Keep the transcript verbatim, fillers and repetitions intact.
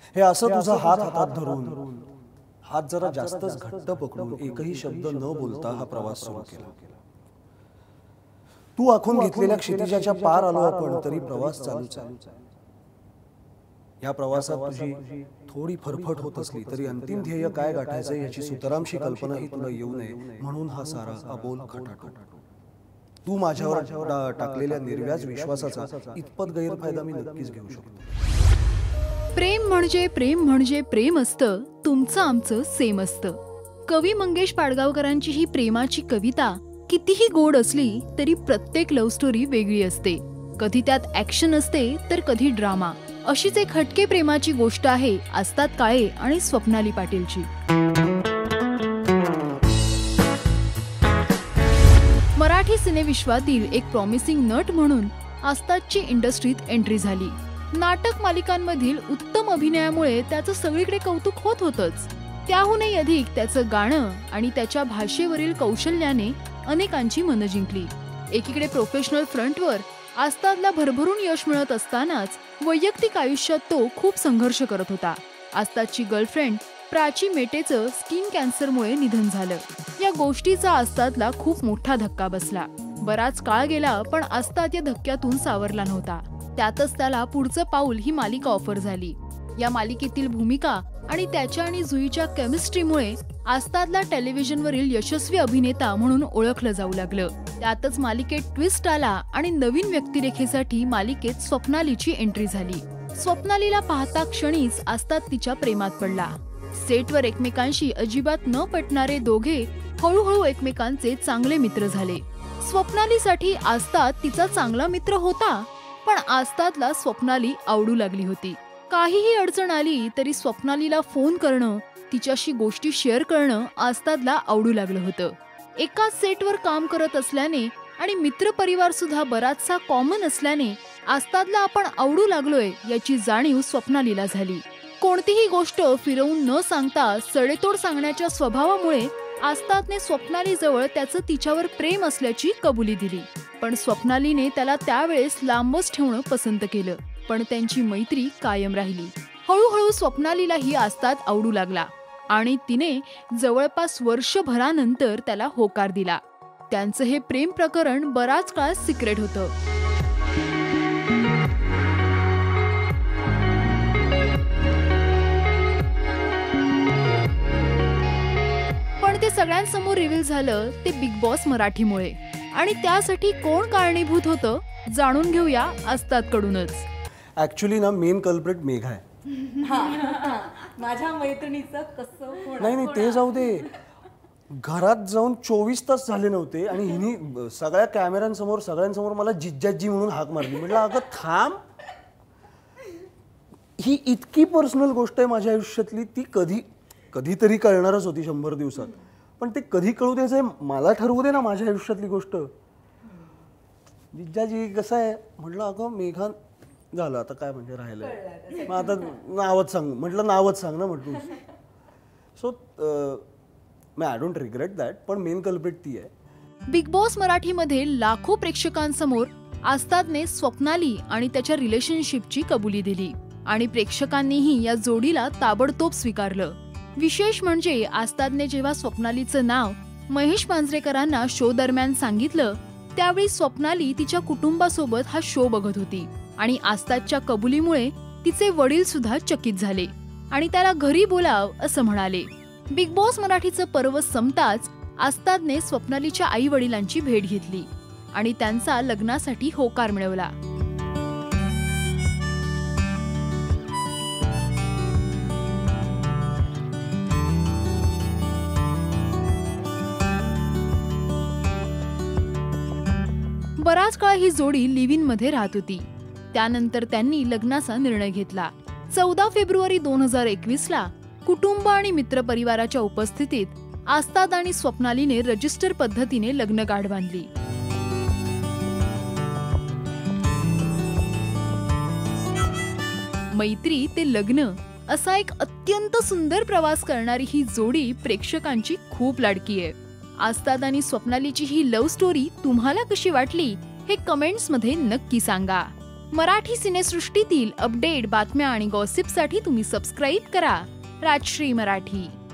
हे असं तुझा हात हातात धरून, हात जरा जास्तच घट्ट पकडून एकही शब्द न बोलता हा प्रवास सुरू केला. तू आखून घेतलेल्या क्षितिजाच्या पार आलो आपण, तरी प्रवास चालूच आहे. या प्रवासात तुझी थोडी फरफट होत असली तरी अंतिम ध्येय काय गाठायचं याची सुतरामशी कल्पनाही तुला येऊ नये म्हणून हा सारा अबोल खटाटो. तू माझ्यावर टाकलेल्या निर्व्याज विश्वासाचा इतपत गैरफायदा मी नक्कीच घेऊ शकतो. प्रेम म्हणजे प्रेम म्हणजे प्रेम असतं, तुमचं आमचं सेम असतं. कवी मंगेश पाडगावकरांची ही प्रेमाची कविता कितीही गोड असली तरी प्रत्येक लव्ह स्टोरी वेगळी असते. कधी त्यात ऍक्शन असते तर कधी ड्रामा. अशीच एक हटके प्रेमाची गोष्ट आहे आस्ताद काळे आणि स्वप्नाली पाटीलची. मराठी सिनेविश्वातील एक प्रॉमिसिंग नट म्हणून आस्तादची इंडस्ट्रीत एंट्री झाली. नाटक मालिकांमधील उत्तम अभिनयामुळे त्याचं सगळीकडे कौतुक होत होतच. त्याहूनही अधिक त्याचं गाणं आणि त्याच्या भाषेवरील कौशल्याने अनेकांची मनं जिंकली. एकीकडे प्रोफेशनल फ्रंटवर आस्तादला भरभरून यश मिळत असतानाच वैयक्तिक आयुष्यात तो खूप संघर्ष करत होता. आस्तादची गर्लफ्रेंड प्राची मेटेचं स्किन कॅन्सरमुळे निधन झालं. या गोष्टीचा आस्तादला खूप मोठा धक्का बसला. बराच काळ गेला पण आस्ताद या धक्क्यातून सावरला नव्हता. त्यातच त्याला पुढचं पाऊल ही मालिका ऑफर झाली. या मालिकेतील भूमिका आणि त्याच्या आणि जुईच्या केमिस्ट्रीमुळे आस्तादला टेलिव्हिजनवरील यशस्वी अभिनेता म्हणून ओळखलं जाऊ लागलं. त्यातच मालिकेत ट्विस्ट आला आणि नवीन व्यक्तिरेखेसाठी मालिकेत स्वप्नालीची एंट्री झाली. स्वप्नालीला पाहता क्षणीच आस्ताद तिच्या प्रेमात पडला. सेटवर एकमेकांशी अजिबात न पटणारे दोघे हळूहळू एकमेकांचे चांगले मित्र झाले. स्वप्नालीसाठी आस्ताद तिचा चांगला मित्र होता, पण आस्तादला स्वप्नाली आवडू लागली होती. काहीही अडचण आली तरी स्वप्नालीला फोन करणं, तिच्याशी गोष्टी शेअर करणं आस्तादला आवडू लागलं होतं. एकाच सेटवर काम करत असल्याने आणि मित्रपरिवार सुद्धा बराचसा कॉमन असल्याने आस्तादला आपण आवडू लागलोय याची जाणीव स्वप्नालीला झाली. कोणतीही गोष्ट फिरवून न सांगता सडेतोड सांगण्याच्या स्वभावामुळे आस्तादने स्वप्नाली जवळ त्याचं तिच्यावर प्रेम असल्याची कबुली दिली. पण स्वप्नालीने त्याला त्यावेळेस लांबच ठेवणं पसंत केलं. पण त्यांची मैत्री कायम राहिली. हळूहळू स्वप्नालीलाही आस्ताद आवडू लागला आणि तिने जवळपास वर्षभरानंतर त्याला होकार दिला. त्यांचं हे प्रेम प्रकरण बराच काळ सिक्रेट होतं. पण ते सगळ्यांसमोर रिव्हील झालं ते बिग बॉस मराठीमुळे. आणि त्यासाठी कोण कारणीभूत होतं जाणून घेऊया आस्तादकडूनच. ऍक्च्युली ना मेन कल्प्रिट मेघा आहे. माझ्या मैत्रिणीचं कसं नाही नाही ते जाऊ दे. घरात जाऊन चोवीस तास झाले नव्हते आणि हिनी सगळ्या कॅमेऱ्यांसमोर सगळ्यांसमोर मला जिज्जाजी म्हणून हाक मारली. म्हटलं अगं थांब, ही इतकी पर्सनल गोष्ट आहे माझ्या आयुष्यातली, ती कधी कधीतरी कळणारच होती शंभर दिवसात. पण ते कधी कळू द्यायचं मला ठरवू दे ना माझ्या आयुष्यातली गोष्ट. जिज्जाजी कसं आहे म्हटलं अगं मेघा झालं आता काय म्हणजे राहिलंय, मग आता नावच सांग म्हटलं, नावच सांग ना म्हटलं. So I don't regret that, पण मेन कल्प्रिट ती आहे. बिग बॉस मराठीमध्ये लाखो प्रेक्षकांसमोर आस्तादने स्वप्नाली आणि त्याच्या रिलेशनशिपची कबुली दिली आणि प्रेक्षकांनीही या जोडीला ताबडतोब स्वीकारलं. विशेष म्हणजे आस्तादने जेव्हा स्वप्नालीचं नाव महेश मांजरेकरांना शो दरम्यान सांगितलं त्यावेळी स्वप्नाली तिच्या कुटुंबासोबत हा शो बघत होती आणि आस्तादच्या कबुलीमुळे तिचे वडील सुद्धा चकित झाले आणि त्याला घरी बोलाव असं म्हणाले. बिग बॉस मराठीचं पर्व संपताच आस्तादने स्वप्नालीच्या आई वडिलांची भेट घेतली आणि त्यांचा लग्नासाठी होकार मिळवला. बराच काळ ही जोडी लिव्ह इन मध्ये राहत होती. त्यानंतर त्यांनी लग्नाचा निर्णय घेतला. चौदा फेब्रुवारी दोन हजार एकवीस ला कुटुंब आणि मित्रपरिवाराच्या उपस्थितीत आस्ताद आणि स्वप्नालीने रजिस्टर पद्धतीने लग्न गाठ बांधली. मैत्री ते लग्न असा एक अत्यंत सुंदर प्रवास करणारी ही जोडी प्रेक्षकांची खूप लाडकी आहे. आस्ताद आणि स्वप्नालीची ही लव्ह स्टोरी तुम्हाला कशी वाटली हे कमेंट्स मध्ये नक्की सांगा. मराठी सिनेसृष्टीतील अपडेट, बातम्या आणि गॉसिपसाठी तुम्ही सबस्क्राईब करा राजश्री मराठी.